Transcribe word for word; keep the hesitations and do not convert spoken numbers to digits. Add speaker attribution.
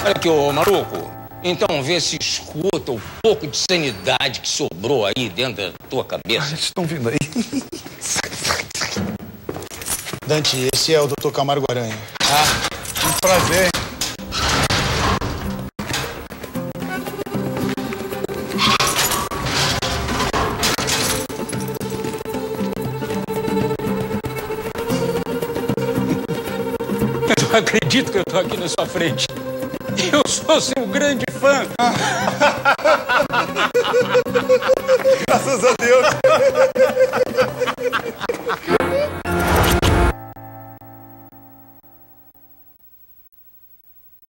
Speaker 1: Olha aqui, ô maluco. Então vê se escuta o pouco de sanidade que sobrou aí dentro da tua cabeça.
Speaker 2: Eles estão vindo aí.
Speaker 3: Dante, esse é o doutor Camargo Aranha.
Speaker 2: Ah, um prazer, hein?
Speaker 1: Eu não acredito que eu tô aqui na sua frente. Eu sou seu grande fã.
Speaker 2: Graças a Deus.